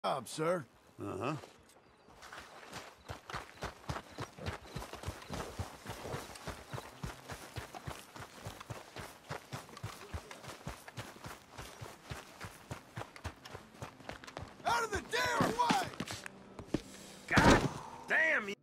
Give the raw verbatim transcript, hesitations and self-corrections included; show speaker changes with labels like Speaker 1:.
Speaker 1: job, sir.
Speaker 2: Uh-huh.
Speaker 1: Out of the damn way!
Speaker 2: God damn you!